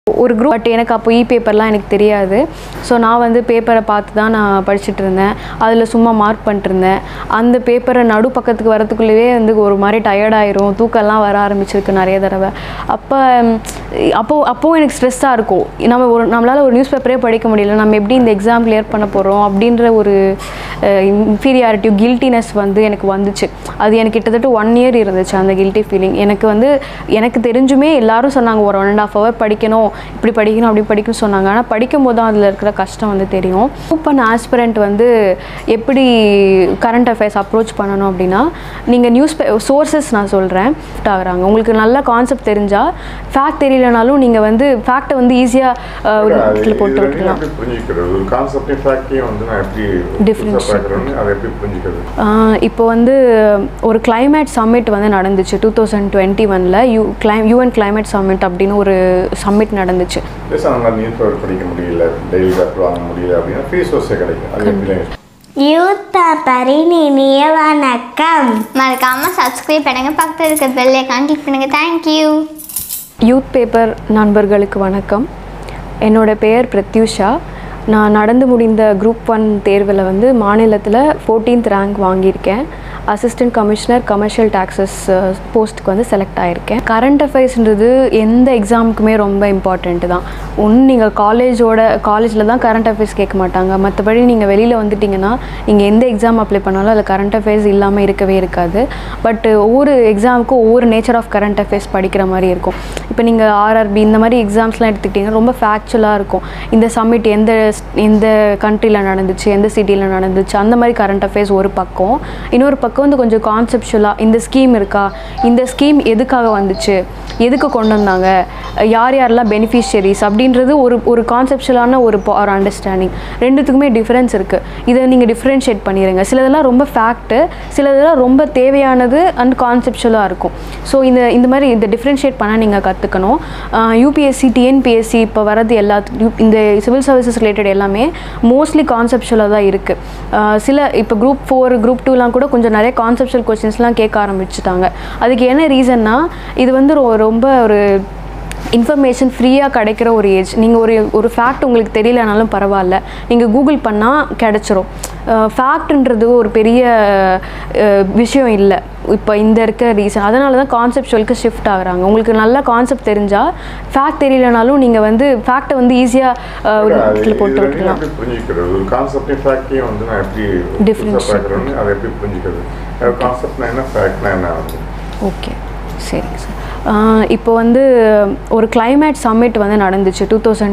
ஒரு group but எனக்கு அப்போ பேப்பர்லாம் எனக்கு தெரியாது. ஸோ நான் வந்து பேப்பரை பார்த்து தான் நான் படிச்சுட்டு இருந்தேன். அதில் சும்மா மார்க் பண்ணிட்டுருந்தேன். அந்த பேப்பரை நடு பக்கத்துக்கு வரத்துக்குள்ளேயே வந்து ஒரு மாதிரி டயர்டாயிரும், தூக்கம்லாம் வர ஆரம்பிச்சிருக்கு நிறைய தடவை. அப்போது எனக்கு ஸ்ட்ரெஸ்ஸாக இருக்கும். நம்மளால் ஒரு நியூஸ் பேப்பரே படிக்க முடியல, நம்ம எப்படி இந்த எக்ஸாம் கிளியர் பண்ண போகிறோம் அப்படின்ற ஒரு இன்ஃபீரியாரிட்டி கில்ட்டினஸ் வந்து எனக்கு வந்துச்சு. அது எனக்கு கிட்டத்தட்ட 1 year இருந்துச்சு அந்த கில்ட்டி ஃபீலிங். எனக்கு தெரிஞ்சுமே எல்லாரும் சொன்னாங்க ஒரு 1.5 hour படிக்கணும், இப்படி படிக்கணும் அப்படி படிக்கணும்னு சொன்னாங்க. ஆனால் படிக்கும் போது தான் அதில் இருக்கிற கஷ்டம் வந்து தெரியும். ஓப்பன் ஆஸ்பிரண்ட் வந்து எப்படி கரண்ட் அஃபேர்ஸ் அப்ரோச் பண்ணணும் அப்படின்னா, நீங்கள் சோர்சஸ் நான் சொல்கிறேன் ஆகுறாங்க. உங்களுக்கு நல்ல கான்செப்ட் தெரிஞ்சால் ஃபேக்ட் தெரியலனாலும் நீங்கள் வந்து ஃபேக்டை வந்து ஈஸியாக ஒரு இடத்துல போட்டு விட்டுக்கலாம். இப்போ வந்து ஒரு கிளைமேட் சம்மிட் வந்து நடந்துச்சு 2021 UN கிளைமேட் சம்மிட் அப்படின்னு ஒரு சம்மிட் நடந்துச்சு. யூத் பேப்பரின் இனிய வணக்கம். மறக்காம சப்ஸ்கிரைப் பண்ணுங்க, பக்கத்தில் இருக்க பெல் ஐகான் கிளிக் பண்ணுங்க. தேங்க்யூ. யூத் பேப்பர் நண்பர்களுக்கு வணக்கம். என்னோட பெயர் பிரத்யூஷா. நான் நடந்து முடிந்த குரூப் 1 தேர்வில் வந்து மாநிலத்தில் 14th ரேங்க் வாங்கியிருக்கேன். அசிஸ்டன்ட் கமிஷனர் கமர்ஷியல் டாக்ஸஸ் போஸ்ட்டுக்கு வந்து செலக்ட் ஆகியிருக்கேன். கரண்ட் அஃபேர்ஸ்ன்றது எந்த எக்ஸாமுக்குமே ரொம்ப இம்பார்ட்டண்ட்டு தான். நீங்கள் காலேஜில் தான் கரண்ட் அஃபேர்ஸ் கேட்க மாட்டாங்க. மற்றபடி நீங்கள் வெளியில் வந்துட்டிங்கன்னா நீங்கள் எந்த எக்ஸாம் அப்ளை பண்ணாலும் அதில் கரண்ட் அஃபேர்ஸ் இல்லாமல் இருக்கவே இருக்காது. பட் ஒவ்வொரு எக்ஸாமுக்கும் ஒவ்வொரு நேச்சர் ஆஃப் கரண்ட் அஃபேர்ஸ் படிக்கிற மாதிரி இருக்கும். இப்போ நீங்கள் RRB இந்த மாதிரி எக்ஸாம்ஸ்லாம் எடுத்துக்கிட்டிங்கன்னா ரொம்ப ஃபேக்சுவலாக இருக்கும். இந்த சம்மிட் எந்த கண்ட்ரியில் நடந்துச்சு, எந்த சிட்டியில் நடந்துச்சு, அந்த மாதிரி கரண்ட் அஃபேர்ஸ் ஒரு பக்கம். இன்னொரு பக்கம் வந்து கொஞ்சம் கான்செப்ஷுவலாக இந்த ஸ்கீம் இருக்கா, இந்த ஸ்கீம் எதுக்காக வந்துச்சு, எதுக்கு கொண்டு வந்தாங்க, யாரெல்லாம் பெனிஃபிஷியரிஸ் அப்படின்றது ஒரு கான்செப்ஷுவலான ஒரு அண்டர்ஸ்டாண்டிங். ரெண்டுத்துக்குமே டிஃப்ரென்ஸ் இருக்குது. இதை நீங்கள் டிஃப்ரென்ஷியேட் பண்ணிடுங்க. சிலதெல்லாம் ரொம்ப ஃபேக்ட்டு, சிலதெல்லாம் ரொம்ப தேவையானது அண்ட் கான்செப்ஷுவலாக இருக்கும். ஸோ இந்த மாதிரி இந்த டிஃப்ரென்ஷியேட் பண்ண நீங்கள் கற்றுக்கணும். UPSC TNPSC இப்போ வரது இந்த சிவில் சர்வீசஸ் ரிலேட்டட் எல்லாமே மோஸ்ட்லி கான்செப்ஷுவலாக தான் இருக்குது. இப்போ குரூப் 4 குரூப் 2லாம் கூட கொஞ்சம் நிறைய கான்செப்ஷுவல் கொஸ்டின்ஸ்லாம் கேட்க ஆரம்பிச்சுட்டாங்க. அதுக்கு என்ன ரீசன்னா, இது வந்து ரொம்ப ஒரு இன்ஃபர்மேஷன் ஃப்ரீயாக கிடைக்கிற ஒரு ஏஜ். நீங்கள் ஒரு ஃபேக்ட் உங்களுக்கு தெரியலனாலும் பரவாயில்ல, நீங்கள் கூகுள் பண்ணால் கிடச்சிரும். ஃபேக்ட்ன்றது ஒரு பெரிய விஷயம் இல்லை இப்போ இந்த இருக்க ரீசன். அதனால தான் கான்செப்டுவலுக்கு ஷிஃப்ட் ஆகுறாங்க. உங்களுக்கு நல்ல கான்செப்ட் தெரிஞ்சால் ஃபேக்ட் தெரியலனாலும் நீங்கள் வந்து ஃபேக்டை வந்து ஈஸியாக ஒரு இடத்துல போட்டு விட்டுக்கலாம். ஓகே, சரிங்க சார். இப்போ வந்து ஒரு கிளைமேட் சம்மிட் வந்து நடந்துச்சு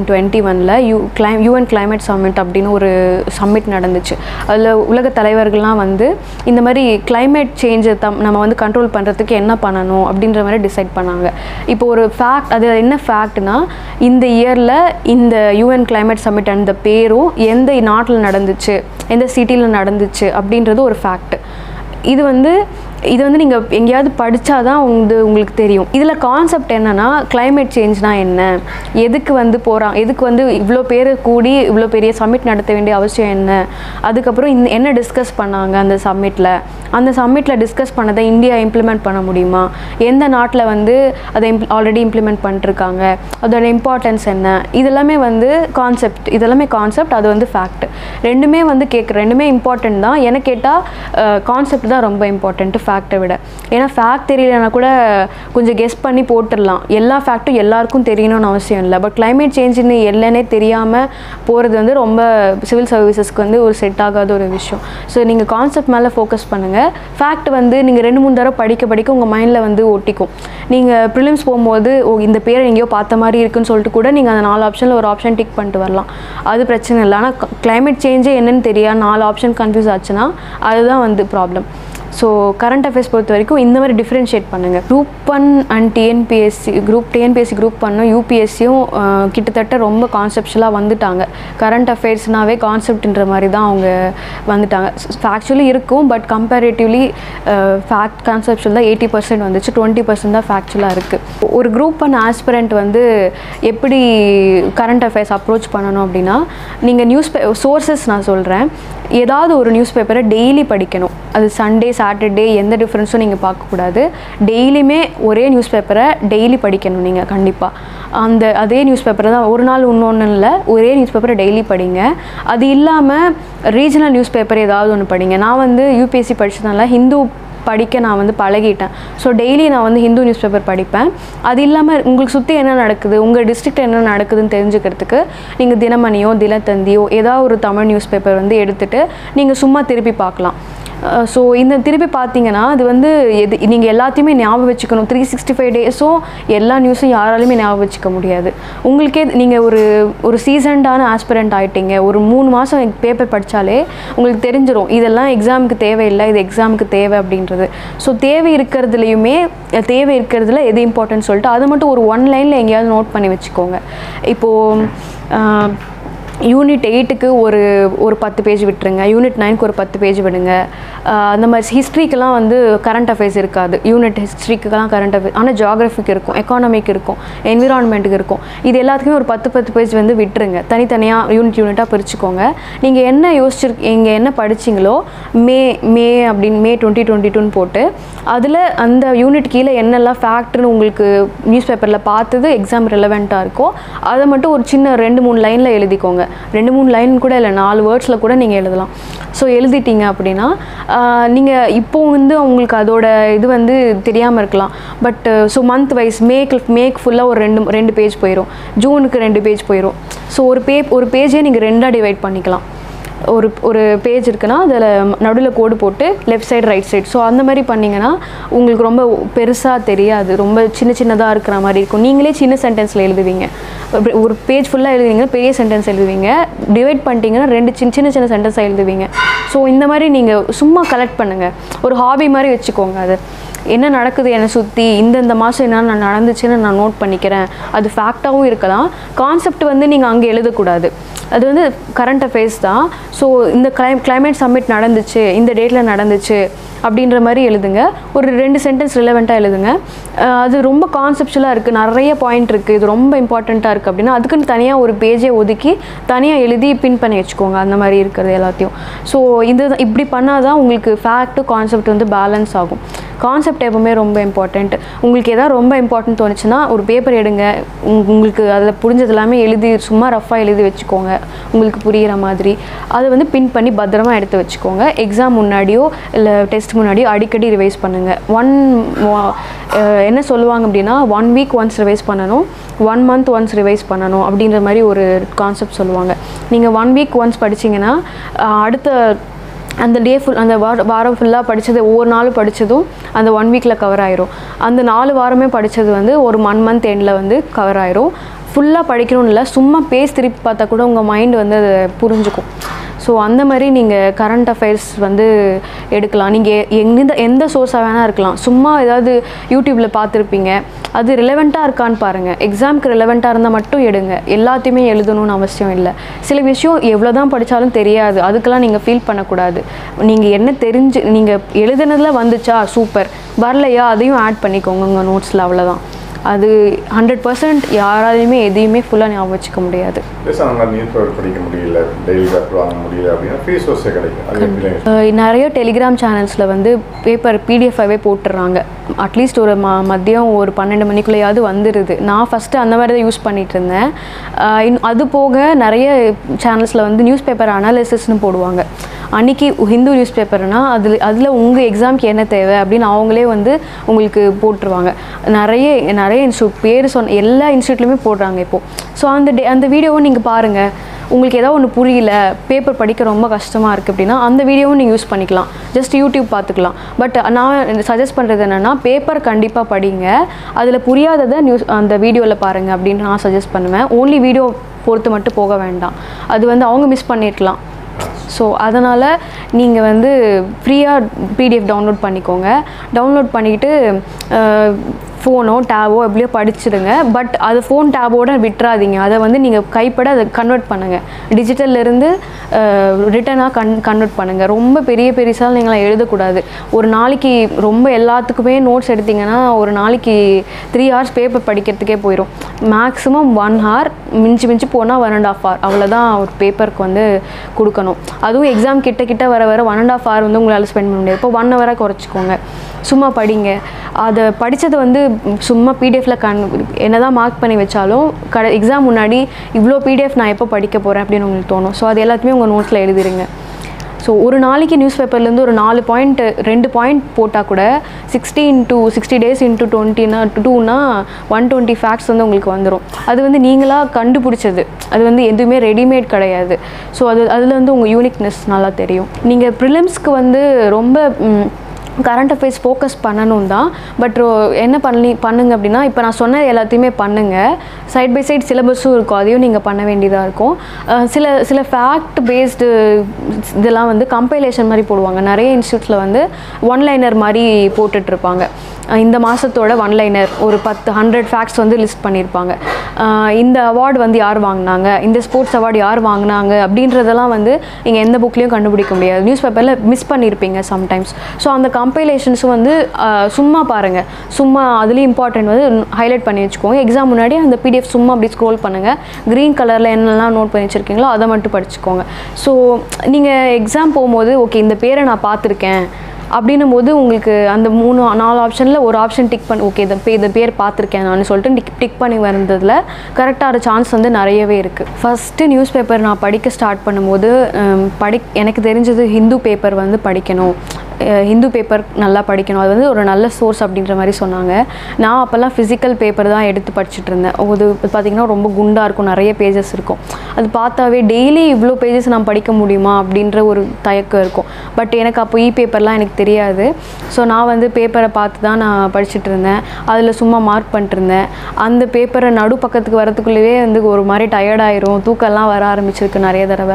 2021 UN கிளைமேட் சம்மிட் அப்படின்னு ஒரு சம்மிட் நடந்துச்சு. அதில் உலக தலைவர்கள்லாம் வந்து இந்த மாதிரி கிளைமேட் சேஞ்சை நம்ம வந்து கண்ட்ரோல் பண்ணுறதுக்கு என்ன பண்ணணும் அப்படின்ற மாதிரி டிசைட் பண்ணாங்க. இப்போ ஒரு ஃபேக்ட், அது என்ன ஃபேக்ட்னா, இந்த இயரில் இந்த UN கிளைமேட் சம்மிட் அந்த பேரும் எந்த நாட்டில் நடந்துச்சு, எந்த சிட்டியில் நடந்துச்சு அப்படின்றது ஒரு ஃபேக்ட். இது வந்து நீங்கள் எங்கேயாவது படித்தா தான் உங்களுக்கு தெரியும். இதில் கான்செப்ட் என்னென்னா, கிளைமேட் சேஞ்ச்னா என்ன, எதுக்கு வந்து இவ்வளோ பேர் கூடி இவ்வளோ பெரிய சம்மிட் நடத்த வேண்டிய அவசியம் என்ன, அதுக்கப்புறம் என்ன டிஸ்கஸ் பண்ணாங்க அந்த சம்மிட்டில் டிஸ்கஸ் பண்ணதை இந்தியா இம்ப்ளிமெண்ட் பண்ண முடியுமா, எந்த நாட்டில் வந்து அதை ஆல்ரெடி இம்ப்ளிமெண்ட் பண்ணிட்டுருக்காங்க, அதோட இம்பார்ட்டன்ஸ் என்ன, இதெல்லாமே வந்து கான்செப்ட், அது வந்து ஃபேக்ட். ரெண்டுமே வந்து ரெண்டுமே இம்பார்ட்டன்ட் தான். எனக்கு கேட்டால் கான்செப்ட் தான் ரொம்ப இம்பார்ட்டன்ட்டு ஃபேக்டை விட. ஏன்னா ஃபேக்ட் தெரியலனா கூட கொஞ்சம் கெஸ் பண்ணி போட்டுடலாம். எல்லா ஃபேக்ட்டும் எல்லாருக்கும் தெரியணும்னு அவசியம் இல்லை. பட் கிளைமேட் சேஞ்சுன்னு இல்லைன்னே தெரியாமல் போகிறது வந்து ரொம்ப சிவில் சர்வீசஸ்க்கு வந்து ஒரு செட் ஆகாத ஒரு விஷயம். ஸோ நீங்கள் கான்செப்ட் மேலே ஃபோக்கஸ் பண்ணுங்கள். ஃபேக்ட் வந்து நீங்கள் 2-3 தடவை படிக்க உங்கள் மைண்டில் வந்து ஒட்டிக்கும். நீங்கள் ப்ரிலிம்ஸ் போகும்போது இந்த பேரை எங்கேயோ பார்த்த மாதிரி இருக்குன்னு சொல்லிட்டு கூட நீங்கள் அந்த 4 ஆப்ஷனில் ஒரு ஆப்ஷன் டிக் பண்ணிட்டு வரலாம். அது பிரச்சனை இல்லை. ஆனால் கிளைமேட் சேஞ்சே என்னன்னு தெரியாது 4 ஆப்ஷன் கன்ஃபியூஸ் ஆச்சுன்னா அதுதான் வந்து ப்ராப்ளம். ஸோ கரண்ட் அஃபேர்ஸ் பொறுத்த வரைக்கும் இந்த மாதிரி டிஃப்ரென்ஷியேட் பண்ணுங்கள். குரூப் 1 அண்ட் TNPSC குரூப் 1 UPSCயும் கிட்டத்தட்ட ரொம்ப கான்செப்ஷுவலாக வந்துட்டாங்க. கரண்ட் அஃபேர்ஸ்னாவே கான்செப்ட்ன்ற மாதிரி தான் அவங்க வந்துட்டாங்க. ஆக்சுவலி இருக்கும், பட் கம்பேரிட்டிவ்லி ஃபேக்ட் கான்செப்ஷுவல் தான் 80% வந்துச்சு, 20% தான் ஃபேக்சுவலாக இருக்குது. ஒரு குரூப் 1 ஆஸ்பிரண்ட் வந்து எப்படி கரண்ட் அஃபேர்ஸ் அப்ரோச் பண்ணணும் அப்படின்னா, நீங்கள் சோர்சஸ் நான் சொல்கிறேன். ஏதாவது ஒரு நியூஸ் பேப்பரை டெய்லி படிக்கணும். அது சண்டே சாட்டர்டே எந்த டிஃப்ரென்ஸும் நீங்கள் பார்க்கக்கூடாது. டெய்லியுமே ஒரே நியூஸ் பேப்பரை டெய்லி படிக்கணும் நீங்கள் கண்டிப்பாக. அதே நியூஸ் பேப்பரை தான் ஒரு நாள் இன்னொன்று இல்லை, ஒரே நியூஸ் பேப்பரை டெய்லி படிங்க. அது இல்லாமல் ரீஜனல் நியூஸ் பேப்பர் ஏதாவது ஒன்று படிங்க. நான் வந்து யூபிஎஸ்சி படித்ததுனால ஹிந்து படிக்க நான் வந்து பழகிட்டேன். ஸோ டெய்லி நான் வந்து ஹிந்து நியூஸ் பேப்பர் படிப்பேன். அது இல்லாமல் உங்களுக்கு சுற்றி என்ன நடக்குது, உங்கள் டிஸ்ட்ரிக்ட் என்ன நடக்குதுன்னு தெரிஞ்சுக்கிறதுக்கு நீங்கள் தினமணியோ தினத்தந்தியோ ஏதாவது ஒரு தமிழ் நியூஸ் பேப்பர் வந்து எடுத்துகிட்டு நீங்கள் சும்மா திருப்பி பார்க்கலாம். ஸோ இந்த திருப்பி பார்த்தீங்கன்னா அது வந்து நீங்கள் எல்லாத்தையுமே ஞாபகம் வச்சுக்கணும். 365 டேஸும் எல்லா நியூஸும் யாராலையுமே ஞாபகம் வச்சுக்க முடியாது. உங்களுக்கே நீங்கள் ஒரு சீசன்டான ஆஸ்பிரண்ட் ஆகிட்டீங்க, ஒரு 3 மாதம் பேப்பர் படித்தாலே உங்களுக்கு தெரிஞ்சிடும் இதெல்லாம் எக்ஸாமுக்கு தேவையில்லை, இது எக்ஸாமுக்கு தேவை அப்படின்றது. ஸோ தேவை இருக்கிறதுல எது இம்பார்ட்டன்ட் சொல்லிட்டு அதை மட்டும் ஒரு 1 லைனில் எங்கேயாவது நோட் பண்ணி வச்சுக்கோங்க. இப்போது யூனிட் 8க்கு ஒரு 10 பேஜ் விட்டுருங்க, யூனிட் 9க்கு ஒரு 10 பேஜ் விடுங்க. அந்த மாதிரி ஹிஸ்ட்ரிக்கெலாம் வந்து கரண்ட் அஃபேர்ஸ் இருக்காது, யூனிட் ஹிஸ்ட்ரிக்கெலாம் கரண்ட் அஃபேர்ஸ், ஆனால் ஜியாகிரஃபிக்கு இருக்கும், எக்கானமிக்கு இருக்கும், என்விரான்மெண்ட்டுக்கு இருக்கும். இது எல்லாத்துக்குமே ஒரு 10 பேஜ் வந்து விட்டுருங்க. தனித்தனியாக யூனிட்டாக பிரிச்சுக்கோங்க. நீங்கள் என்ன என்ன படிச்சிங்களோ மே 2022ன்னு போட்டு அதில் அந்த யூனிட் கீழே என்னெல்லாம் ஃபேக்ட்னு உங்களுக்கு நியூஸ் பேப்பரில் பார்த்தது எக்ஸாம் ரிலவெண்ட்டாக இருக்கோ அதை மட்டும் ஒரு சின்ன 2-3 லைனில் எழுதிக்கோங்க. 2-3 லைன் கூட இல்லை, 4 வேர்ட்ஸில் கூட நீங்கள் எழுதலாம். ஸோ எழுதிட்டீங்க அப்படின்னா நீங்கள் இப்போ வந்து உங்களுக்கு அதோட இது வந்து தெரியாமல் இருக்கலாம். But so month wise make ஃபுல்லாக ஒரு 2 பேஜ் போயிடும், ஜூனுக்கு 2 பேஜ் போயிடும். ஸோ ஒரு பேஜே நீங்கள் 2ஆக டிவைட் பண்ணிக்கலாம். ஒரு பேஜ் இருக்குன்னா அதில் நடுவில் கோடு போட்டு left side right side. So அந்த மாதிரி பண்ணிங்கன்னா உங்களுக்கு ரொம்ப பெருசாக தெரியாது, ரொம்ப சின்னதாக இருக்கிற மாதிரி இருக்கும். நீங்களே சின்ன சென்டென்ஸில் எழுதுவீங்க. ஒரு பேஜ் ஃபுல்லாக எழுதுவீங்கன்னா பெரிய சென்டென்ஸ் எழுதுவீங்க, டிவைட் பண்ணிட்டீங்கன்னா 2 சின்ன சென்டென்ஸாக எழுதுவீங்க. ஸோ இந்த மாதிரி நீங்கள் சும்மா கலெக்ட் பண்ணுங்கள், ஒரு ஹாபி மாதிரி வச்சுக்கோங்க. அது என்ன நடக்குது என்னை சுற்றி, இந்த மாதம் என்ன நடந்துச்சுன்னு நான் நோட் பண்ணிக்கிறேன். அது ஃபேக்டாகவும் இருக்கலாம். கான்செப்ட் வந்து நீங்கள் அங்கே எழுதக்கூடாது, அது வந்து கரண்ட் அஃபேர்ஸ் தான். ஸோ இந்த கிளைமேட் சம்மிட் நடந்துச்சு, இந்த டேட்டில் நடந்துச்சு அப்படின்ற மாதிரி எழுதுங்க. ஒரு 2 சென்டென்ஸ் ரிலவெண்ட்டாக எழுதுங்க. அது ரொம்ப கான்செப்சுவலாக இருக்குது, நிறைய பாயிண்ட் இருக்குது, இது ரொம்ப இம்பார்ட்டண்ட்டாக இருக்குது அப்படின்னா அதுக்குன்னு தனியாக ஒரு பேஜே ஒதுக்கி தனியாக எழுதி பின் பண்ணி வச்சுக்கோங்க. அந்த மாதிரி இருக்கிறது எல்லாத்தையும். ஸோ இப்படி பண்ணால் தான் உங்களுக்கு ஃபேக்ட்டு கான்செப்ட் வந்து பேலன்ஸ் ஆகும். கான்செப்ட் எப்போவுமே ரொம்ப இம்பார்ட்டண்ட். உங்களுக்கு எதாவது ரொம்ப இம்பார்ட்டன்ட் தோணுச்சுன்னா ஒரு பேப்பர் எடுங்க, உங்களுக்கு அதில் புரிஞ்சது எல்லாமே எழுதி சும்மா ரஃபாக எழுதி வச்சுக்கோங்க உங்களுக்கு புரிகிற மாதிரி. அதை வந்து பின் பண்ணி பத்திரமா எடுத்து வச்சுக்கோங்க. எக்ஸாம் முன்னாடியோ இல்லை டெஸ்ட் முன்னாடியோ அடிக்கடி ரிவைஸ் பண்ணுங்கள். என்ன சொல்லுவாங்க அப்படின்னா 1 வீக் ஒன்ஸ் ரிவைஸ் பண்ணணும், 1 மந்த் ஒன்ஸ் ரிவைஸ் பண்ணணும் அப்படின்ற மாதிரி ஒரு கான்செப்ட் சொல்லுவாங்க. நீங்கள் 1 வீக் ஒன்ஸ் படிச்சிங்கன்னா அடுத்த அந்த அந்த வாரம் ஃபுல்லாக படித்தது ஒவ்வொரு நாளும் படித்ததும் அந்த 1 வீக்கில் கவர் ஆயிரும். அந்த 4 வாரமே படித்தது வந்து ஒரு 1 மந்த் எண்டில் வந்து கவர் ஆயிரும். ஃபுல்லாக படிக்கணும்னு இல்லை, சும்மா பேஜ் திருப்பி பார்த்தா கூட உங்கள் மைண்ட் வந்து அதை புரிஞ்சுக்கும். ஸோ அந்த மாதிரி நீங்கள் கரண்ட் அஃபேர்ஸ் வந்து எடுக்கலாம். நீங்கள் எந்த சோர்ஸாக வேணால் இருக்கலாம். சும்மா ஏதாவது யூடியூப்பில் பார்த்துருப்பீங்க, அது ரிலவெண்ட்டாக இருக்கான்னு பாருங்கள். எக்ஸாமுக்கு ரிலவெண்ட்டாக இருந்தால் மட்டும் எடுங்க, எல்லாத்தையுமே எழுதணும்னு அவசியம் இல்லை. சில விஷயம் எவ்வளோ தான் படித்தாலும் தெரியாது, அதுக்கெல்லாம் நீங்கள் ஃபீல் பண்ணக்கூடாது. நீங்கள் என்ன நீங்கள் எழுதுனதில் வந்துச்சா சூப்பர், வரலையா அதையும் ஆட் பண்ணிக்கோங்க உங்கள் நோட்ஸில், அவ்வளோதான். அது 100% யாராலையுமே எதையுமே ஃபுல்லாக ஞாபகம் வச்சுக்க முடியாது. நிறைய டெலிகிராம் சேனல்ஸில் வந்து பேப்பர் பிடிஎஃபாகவே போட்டுடுறாங்க. அட்லீஸ்ட் ஒரு மதியம் ஒரு 12 மணிக்குள்ளேயாவது வந்துடுது. நான் ஃபஸ்ட்டு அந்த மாதிரி தான் யூஸ் பண்ணிகிட்டு இருந்தேன். அது போக நிறைய சேனல்ஸில் வந்து நியூஸ் பேப்பர் அனாலிசிஸ்னு போடுவாங்க. அன்றைக்கி ஹிந்து நியூஸ் பேப்பர்னால் அதில் உங்கள் எக்ஸாமுக்கு என்ன தேவை அப்படின்னு அவங்களே வந்து உங்களுக்கு போட்டுருவாங்க. நிறைய பேர் சொன்ன எல்லா இன்ஸ்டியூட்லையுமே போடுறாங்க இப்போது. ஸோ அந்த வீடியோவும் நீங்கள் பாருங்கள். உங்களுக்கு ஏதாவது ஒன்று புரியல, பேப்பர் படிக்க ரொம்ப கஷ்டமாக இருக்குது அப்படின்னா அந்த வீடியோவும் நீங்கள் யூஸ் பண்ணிக்கலாம், ஜஸ்ட் யூடியூப் பார்த்துக்கலாம். பட் நான் சஜஸ்ட் பண்ணுறது என்னென்னா பேப்பர் கண்டிப்பாக படிங்க, அதில் புரியாததை அந்த வீடியோவில் பாருங்கள் அப்படின்னு நான் சஜஸ்ட் பண்ணுவேன். ஓன்லி வீடியோ பொறுத்து மட்டும் போக வேண்டாம், அது வந்து அவங்க மிஸ் பண்ணியிருக்கலாம். ஸோ அதனால் நீங்கள் வந்து ஃப்ரீயாக பிடிஎஃப் டவுன்லோட் பண்ணிக்கோங்க. டவுன்லோட் பண்ணிவிட்டு ஃபோனோ டேபோ எப்படியோ படிச்சிடுங்க. பட் அது ஃபோன் டேபோட விட்டுறாதீங்க. அதை வந்து நீங்கள் கைப்பட அதை கன்வெர்ட் பண்ணுங்கள். டிஜிட்டல்லேருந்து ரிட்டனாக கன்வெர்ட் பண்ணுங்கள். ரொம்ப பெருசாக நீங்களாம் எழுதக்கூடாது. ஒரு நாளைக்கு ரொம்ப எல்லாத்துக்குமே நோட்ஸ் எடுத்திங்கன்னா ஒரு நாளைக்கு 3 hours பேப்பர் படிக்கிறதுக்கே போயிடும். மேக்ஸிமம் 1 hour, மிஞ்சி போனால் 1.5 hour, அவ்வளோதான் ஒரு பேப்பருக்கு வந்து கொடுக்கணும். அதுவும் எக்ஸாம் கிட்ட வர 1.5 hour வந்து உங்களால் ஸ்பெண்ட் பண்ண முடியாது. இப்போ 1 hour குறைச்சிக்கோங்க. சும்மா படிங்க. அதை படித்தது வந்து சும்மா பிடிஎஃப்ல என்ன தான் மார்க் பண்ணி வச்சாலும் எக்ஸாம் முன்னாடி இவ்வளோ பிடிஎஃப் நான் எப்போ படிக்க போகிறேன் அப்படின்னு உங்களுக்கு தோணும். ஸோ அது எல்லாத்தையுமே உங்கள் நோட்ஸில் எழுதிடுங்க. ஸோ ஒரு நாளைக்கு நியூஸ் பேப்பர்லேருந்து ஒரு 4 பாயிண்ட் 2 பாயிண்ட் போட்டால் கூட 60 days into 2னா 120 ஃபேக்ட்ஸ் வந்து உங்களுக்கு வந்துடும். அது வந்து நீங்களாக கண்டுபிடிச்சது. அது வந்து எதுவுமே ரெடிமேட் கிடையாது. ஸோ அதில் வந்து உங்கள் யூனிக்னஸ் நல்லா தெரியும். நீங்கள் ப்ரிலிம்ஸ்க்கு வந்து ரொம்ப கரண்ட் அஃபேர்ஸ் ஃபோக்கஸ் பண்ணணும் தான். பட் என்ன பண்ணுங்க அப்படின்னா, இப்போ நான் சொன்ன எல்லாத்தையுமே பண்ணுங்கள். சைட் பை சைட் சிலபஸும் இருக்கும், அதையும் நீங்கள் பண்ண வேண்டியதாக இருக்கும். சில ஃபேக்ட் பேஸ்டு இதெல்லாம் வந்து கம்பைலேஷன் மாதிரி போடுவாங்க. நிறைய இன்ஸ்டியூட்ஸில் வந்து ஒன்லைனர் மாதிரி போட்டுட்ருப்பாங்க. இந்த மாதத்தோட ஒன்லைனர் ஒரு 100 ஃபேக்ட்ஸ் வந்து லிஸ்ட் பண்ணியிருப்பாங்க. இந்த அவார்டு வந்து யார் வாங்கினாங்க, இந்த ஸ்போர்ட்ஸ் அவார்டு யார் வாங்கினாங்க அப்படின்றதெல்லாம் வந்து நீங்கள் எந்த புக்லேயும் கண்டுபிடிக்க முடியாது. நியூஸ் பேப்பரில் மிஸ் பண்ணியிருப்பீங்க சம்டைம்ஸ். ஸோ அந்த கம்பைலேஷன்ஸும் வந்து சும்மா பாருங்கள். சும்மா அதுலேயும் இம்பார்ட்டன்ட் வந்து ஹைலைட் பண்ணி வச்சுக்கோங்க. எக்ஸாம் முன்னாடி அந்த பிடிஎஃப் சும்மா அப்படி ஸ்க்ரோல் பண்ணுங்கள். க்ரீன் கலரில் என்னெல்லாம் நோட் பண்ணி வச்சுருக்கீங்களோ அதை மட்டும் படிச்சுக்கோங்க. ஸோ நீங்கள் எக்ஸாம் போகும்போது ஓகே இந்த பேரை நான் பார்த்துருக்கேன் அப்படின்னும் போது உங்களுக்கு அந்த 3-4 ஆப்ஷனில் ஒரு ஆப்ஷன் டிக் பண்ணி ஓகே இந்த பேர் பார்த்துருக்கேன் நான் சொல்லிட்டு டிக் பண்ணி வந்ததில் கரெக்டாக சான்ஸ் வந்து நிறையவே இருக்குது. ஃபஸ்ட்டு நியூஸ் பேப்பர் நான் படிக்க ஸ்டார்ட் பண்ணும்போது எனக்கு தெரிஞ்சது ஹிந்து பேப்பர் வந்து படிக்கணும், ஹிந்து பேப்பர் நல்லா படிக்கணும், அது வந்து ஒரு நல்ல சோர்ஸ் அப்படின்ற மாதிரி சொன்னாங்க. நான் அப்போல்லாம் ஃபிசிக்கல் பேப்பர் தான் எடுத்து படிச்சுட்டு இருந்தேன். அது பார்த்திங்கன்னா ரொம்ப குண்டாக இருக்கும், நிறைய பேஜஸ் இருக்கும். அது பார்த்தாவே டெய்லி இவ்வளோ பேஜஸ் நான் படிக்க முடியுமா அப்படின்ற ஒரு தயக்கம் இருக்கும். பட் எனக்கு அப்போ பேப்பர்லாம் எனக்கு தெரியாது. ஸோ நான் வந்து பேப்பரை பார்த்து தான் நான் படிச்சுட்டு இருந்தேன். அதில் சும்மா மார்க் பண்ணிட்டுருந்தேன். அந்த பேப்பரை நடு பக்கத்துக்கு வரத்துக்குள்ளேயே வந்து ஒரு மாதிரி டயர்டாயிரும், தூக்கம்லாம் வர ஆரம்பிச்சிருக்கு நிறைய தடவை.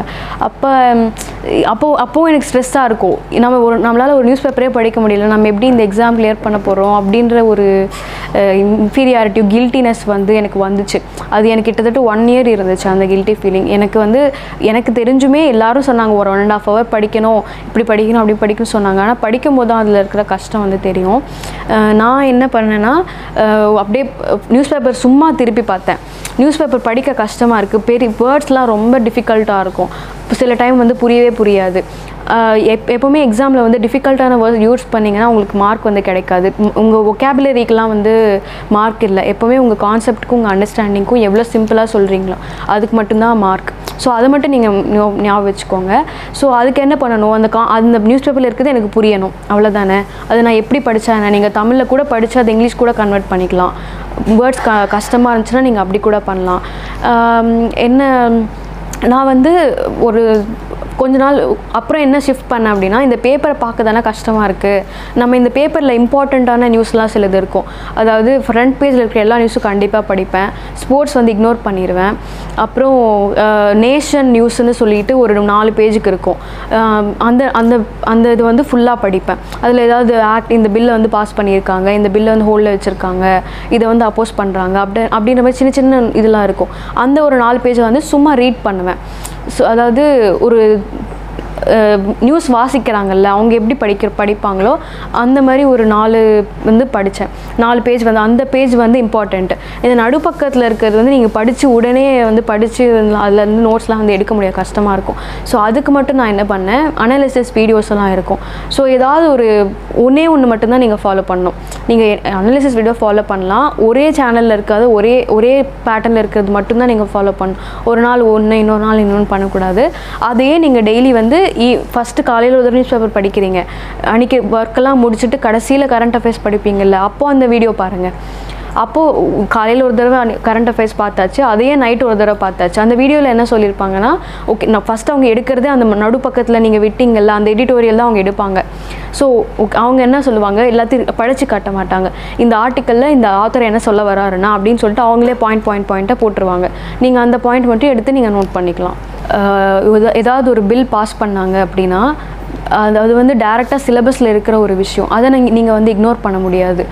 அப்போது எனக்கு ஸ்ட்ரெஸ்ஸாக இருக்கும். நம்மளால் ஒரு நியூஸ் பேப்பரே படிக்க முடியல, நம்ம எப்படி இந்த எக்ஸாம் கிளியர் பண்ண போகிறோம் அப்படின்ற ஒரு இன்ஃபீரியாரிட்டி கில்ட்டினஸ் வந்து எனக்கு வந்துச்சு. அது எனக்கு கிட்டத்தட்ட 1 year இருந்துச்சு அந்த கில்ட்டி ஃபீலிங். எனக்கு தெரிஞ்சுமே எல்லாரும் சொன்னாங்க ஒரு 1.5 hour படிக்கணும், இப்படி படிக்கணும் அப்படி படிக்கணும்னு சொன்னாங்க. ஆனால் படிக்கும் போது தான் அதில் இருக்கிற கஷ்டம் வந்து தெரியும். நான் என்ன பண்ணேன்னா அப்படியே நியூஸ் பேப்பர் சும்மா திருப்பி பார்த்தேன். நியூஸ் பேப்பர் படிக்க கஷ்டமாக இருக்குது, வேர்ட்ஸ்லாம் ரொம்ப டிஃபிகல்ட்டாக இருக்கும், சில டைம் வந்து புரியவே புரியாது. எப்போவுமே எக்ஸாமில் வந்து டிஃபிகல்ட்டான வேர்ட்ஸ் யூஸ் பண்ணிங்கன்னா உங்களுக்கு மார்க் வந்து கிடைக்காது. உங்கள் ஒகேபுலரிக்கெலாம் வந்து மார்க் இல்லை. எப்போவுமே உங்கள் கான்செப்ட்டுக்கும் உங்கள் அண்டர்ஸ்டாண்டிங்க்கும் எவ்வளோ சிம்பிளாக சொல்கிறீங்களோ அதுக்கு மட்டும்தான் மார்க். ஸோ அதை மட்டும் நீங்கள் ஞாபகம் வச்சுக்கோங்க. ஸோ அதுக்கு என்ன பண்ணணும், அந்த நியூஸ் பேப்பரில் இருக்கிறது எனக்கு புரியணும், அவ்வளோதானே. அதை நான் எப்படி படித்தேன், நீங்கள் தமிழில் கூட படித்து அதை இங்கிலீஷ் கூட கன்வெர்ட் பண்ணிக்கலாம். வேர்ட்ஸ் கஷ்டமாக இருந்துச்சுன்னா நீங்கள் அப்படி கூட பண்ணலாம். நான் வந்து ஒரு கொஞ்ச நாள் அப்புறம் என்ன ஷிஃப்ட் பண்ணேன் அப்படின்னா, இந்த பேப்பரை பார்க்க தானே கஷ்டமாக இருக்குது, நம்ம இந்த பேப்பரில் இம்பார்ட்டண்ட்டான நியூஸ்லாம் சிலது இருக்கும். அதாவது ஃப்ரண்ட் பேஜில் இருக்கிற எல்லா நியூஸும் கண்டிப்பாக படிப்பேன். ஸ்போர்ட்ஸ் வந்து இக்னோர் பண்ணிடுவேன். அப்புறம் நேஷன் நியூஸ்ன்னு சொல்லிட்டு ஒரு 4 பேஜுக்கு இருக்கும். அந்த இது வந்து ஃபுல்லாக படிப்பேன். அதில் ஏதாவது இந்த பில்லை வந்து பாஸ் பண்ணியிருக்காங்க, இந்த பில்லை வந்து ஹோல்டில் வச்சுருக்காங்க, இதை வந்து அப்போஸ் பண்ணுறாங்க அப்படின்ற மாதிரி சின்ன இதெல்லாம் இருக்கும். அந்த ஒரு 4 பேஜை வந்து சும்மா ரீட் பண்ணுவேன். ஸோ அதாவது ஒரு நியூஸ் வாசிக்கிறாங்கல்ல, அவங்க எப்படி படிப்பாங்களோ அந்த மாதிரி ஒரு 4 வந்து படித்தேன். 4 பேஜ் வந்து அந்த பேஜ் வந்து இம்பார்ட்டண்ட்டு. இந்த நடுப்பக்கத்தில் இருக்கிறது வந்து நீங்கள் படித்து உடனே வந்து படித்து அதுலேருந்து நோட்ஸ்லாம் வந்து எடுக்க முடியாது, கஷ்டமாக இருக்கும். ஸோ அதுக்கு மட்டும் நான் என்ன பண்ணேன், அனாலிசிஸ் வீடியோஸ் எல்லாம் இருக்கும். ஸோ ஏதாவது ஒன்று மட்டும்தான் நீங்கள் ஃபாலோ பண்ணணும். நீங்கள் அனாலிசிஸ் வீடியோ ஃபாலோ பண்ணலாம், ஒரே சேனலில் இருக்காது, ஒரே பேட்டர்னில் இருக்கிறது மட்டும்தான் நீங்கள் ஃபாலோ பண்ணணும். ஒரு நாள் ஒன்று, இன்னொரு நாள் இன்னொன்று பண்ணக்கூடாது. அதையே நீங்கள் டெய்லி வந்து ஃபஸ்ட்டு காலையில் ஒரு நியூஸ் பேப்பர் படிக்கிறீங்க, அன்றைக்கி ஒர்க்கெல்லாம் முடிச்சுட்டு கடைசியில் கரண்ட் அஃபேர்ஸ் படிப்பீங்கள்ல, அப்போது அந்த வீடியோ பாருங்கள். அப்போது காலையில் ஒரு தடவை கரண்ட் அஃபேர்ஸ் பார்த்தாச்சு, அதையே நைட்டு ஒரு தடவை பார்த்தாச்சு. அந்த வீடியோவில் என்ன சொல்லியிருப்பாங்கன்னா, ஓகே நான் ஃபஸ்ட்டு அவங்க எடுக்கிறதே அந்த நடுப்பக்கத்தில் நீங்கள் விட்டீங்கல்ல அந்த எடிட்டோரியல் தான் அவங்க எடுப்பாங்க. ஸோ அவங்க என்ன சொல்லுவாங்க, எல்லாத்தையும் படித்து காட்ட மாட்டாங்க. இந்த ஆர்டிக்கலில் இந்த ஆத்தர் என்ன சொல்ல வராருன்னா அப்படின்னு சொல்லிட்டு அவங்களே பாயிண்ட்டாக போட்டுருவாங்க. நீங்கள் அந்த பாயிண்ட் மட்டும் எடுத்து நீங்கள் நோட் பண்ணிக்கலாம். ஏதாவது ஒரு பில் பாஸ் பண்ணாங்க அப்படின்னா அது வந்து டேரெக்டாக சிலபஸில் இருக்கிற ஒரு விஷயம். அதை நீங்கள் வந்து இக்னோர் பண்ண முடியாது.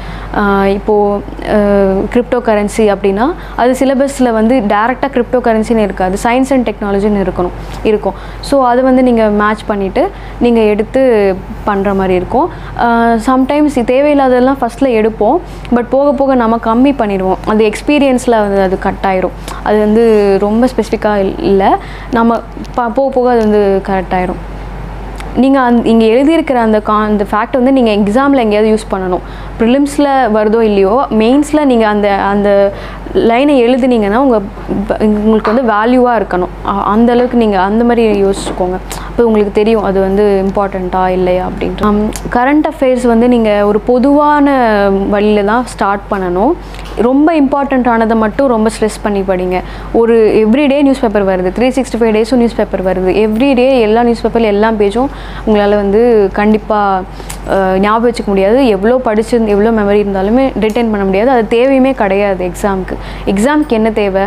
இப்போது கிரிப்டோ கரன்சி அப்படின்னா அது சிலபஸில் வந்து டேரெக்டாக கிரிப்டோ கரன்சின்னு இருக்காது, சயின்ஸ் அண்ட் டெக்னாலஜின்னு இருக்கும். ஸோ அது வந்து நீங்கள் மேட்ச் பண்ணிவிட்டு நீங்கள் எடுத்து பண்ணுற மாதிரி இருக்கும். சம்டைம்ஸ் தேவையில்லாததெல்லாம் ஃபஸ்ட்டில் எடுப்போம், பட் போக போக நம்ம கம்மி பண்ணிடுவோம். அது எக்ஸ்பீரியன்ஸில் வந்து அது கட் ஆயிரும். அது வந்து ரொம்ப ஸ்பெசிஃபிக்காக இல்லை, நம்ம போக போக அது வந்து கரெக்ட் ஆயிரும். நீங்கள் இங்கே எழுதியிருக்கிற அந்த ஃபேக்ட் வந்து நீங்கள் எக்ஸாமில் எங்கேயாவது யூஸ் பண்ணணும். ப்ரிலிம்ஸில் வருதோ இல்லையோ, மெயின்ஸில் நீங்கள் அந்த லைனை எழுதுனீங்கன்னா உங்களுக்கு வந்து வேல்யூவாக இருக்கணும். அந்தளவுக்கு நீங்கள் அந்த மாதிரி யோசிச்சுக்கோங்க. அப்போ உங்களுக்கு தெரியும் அது வந்து இம்பார்ட்டண்ட்டா இல்லையா அப்படின்ட்டு. கரண்ட் அஃபேர்ஸ் வந்து நீங்கள் ஒரு பொதுவான வழியில் தான் ஸ்டார்ட் பண்ணணும். ரொம்ப இம்பார்ட்டண்ட்டானதை மட்டும் ரொம்ப ஸ்ட்ரெஸ் பண்ணி படிங்க. ஒரு எவ்ரிடே நியூஸ் பேப்பர் வருது, 365 டேஸும் நியூஸ் பேப்பர் வருது. எவ்ரிடே எல்லா நியூஸ் பேப்பரில் எல்லா பேஜும் உங்களால் வந்து கண்டிப்பாக ஞாபகம் வச்சுக்க முடியாது. எவ்வளோ படிச்சிருந்து எவ்வளோ மெமரி இருந்தாலுமே ரிட்டைன் பண்ண முடியாது. அது தேவையுமே கிடையாது. எக்ஸாமுக்கு என்ன தேவை?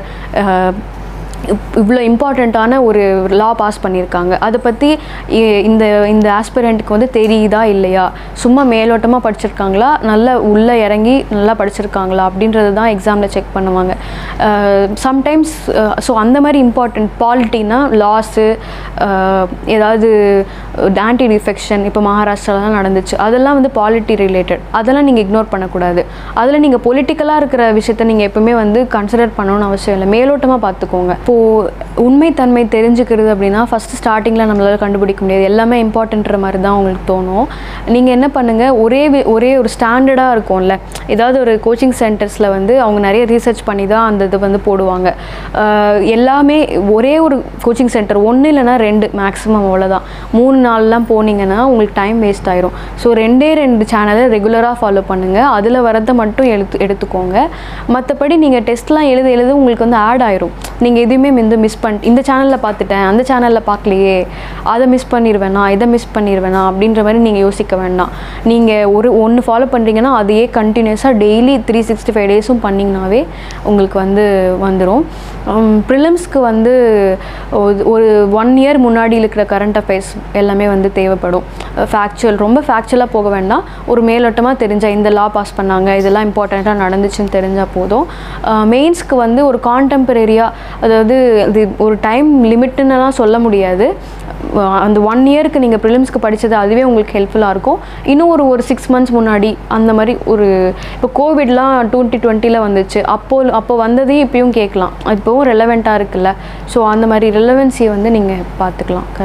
இவ்வளோ இம்பார்ட்டண்ட்டான ஒரு லா பாஸ் பண்ணியிருக்காங்க, அதை பற்றி இந்த ஆஸ்பிரண்ட்டுக்கு வந்து தெரியுதா இல்லையா, சும்மா மேலோட்டமாக படிச்சிருக்காங்களா, நல்லா உள்ளே இறங்கி நல்லா படிச்சிருக்காங்களா அப்படின்றது தான் எக்ஸாமில் செக் பண்ணுவாங்க. சம்டைம்ஸ் ஸோ அந்த மாதிரி இம்பார்ட்டண்ட் பாலிட்டினா லாஸு, ஏதாவது ஆன்டி டிஃபெக்ஷன் இப்போ மகாராஷ்டிராலாம் நடந்துச்சு, அதெல்லாம் வந்து பாலிட்டி ரிலேட்டட், அதெல்லாம் நீங்கள் இக்னோர் பண்ணக்கூடாது. அதில் நீங்கள் பொலிட்டிக்கலாக இருக்கிற விஷயத்த நீங்கள் எப்பவுமே வந்து கன்சிடர் பண்ணணும்னு அவசியம் இல்லை, மேலோட்டமாக பார்த்துக்கோங்க. உண்மைத்தன்மை தெரிஞ்சுக்கிறது அப்படின்னா ஃபஸ்ட்டு ஸ்டார்டிங்கில் நம்மளால் கண்டுபிடிக்க முடியாது, எல்லாமே இம்பார்ட்டன்ற மாதிரி தான் உங்களுக்கு தோணும். நீங்கள் என்ன பண்ணுங்கள், ஒரே ஒரு ஸ்டாண்டர்டாக இருக்கும்ல, ஏதாவது ஒரு கோச்சிங் சென்டர்ஸில் வந்து அவங்க நிறைய ரீசர்ச் பண்ணி தான் அந்த இது வந்து போடுவாங்க. எல்லாமே ஒரே ஒரு கோச்சிங் சென்டர், 1 இல்லைனா 2 மேக்ஸிமம், அவ்வளோதான். 3 நாள்லாம் போனீங்கன்னா உங்களுக்கு டைம் வேஸ்ட் ஆயிரும். ஸோ 2 சேனலை ரெகுலராக ஃபாலோ பண்ணுங்கள், அதில் வரதை மட்டும் எடுத்துக்கோங்க. மற்றபடி நீங்கள் டெஸ்ட்லாம் எழுத உங்களுக்கு வந்து ஆட் ஆயிரும். நீங்கள் எதுவுமே வந்து மிஸ் பண்ணிட்டு இந்த சேனலில் பார்த்துட்டேன், அந்த சேனலில் பார்க்கலையே, அதை மிஸ் பண்ணிடுவேனா, இதை மிஸ் பண்ணிடுவேனா அப்படின்ற மாதிரி நீங்கள் யோசிக்க வேண்டாம். நீங்கள் ஒன்று ஃபாலோ பண்ணுறீங்கன்னா அதையே கண்டினியூஸாக டெய்லி 365 டேஸும் பண்ணிங்கனாவே உங்களுக்கு வந்து வந்துடும். ப்ரிலிம்ஸ்க்கு வந்து ஒரு 1 இயர் முன்னாடி இருக்கிற கரண்ட் அஃபேர்ஸ் எல்லாமே வந்து தேவைப்படும். ரொம்ப ஃபேக்சுவலாக போக வேண்டாம், ஒரு மேலோட்டமாக தெரிஞ்சால் இந்த லா பாஸ் பண்ணாங்க, இதெல்லாம் இம்பார்ட்டண்ட்டாக நடந்துச்சுன்னு தெரிஞ்சால் போதும். மெயின்ஸ்க்கு வந்து ஒரு கான்டெம்பரரியாக, அதாவது அது ஒரு டைம் லிமிட்டுன்னெலாம் சொல்ல முடியாது, அந்த 1 இயருக்கு நீங்கள் ப்ரிலிம்ஸ்க்கு படித்தது அதுவே உங்களுக்கு ஹெல்ப்ஃபுல்லாக இருக்கும். இன்னும் ஒரு 6 மந்த்ஸ் முன்னாடி அந்த மாதிரி இப்போ கோவிட்லாம் 2020 வந்துச்சு, அப்போ வந்ததையும் இப்பயும் கேட்கலாம், இப்போவும் ரெலவெண்ட்டாக இருக்குல்ல. ஸோ அந்த மாதிரி ரெலவென்சியை வந்து நீங்கள் பார்த்துக்கலாம்.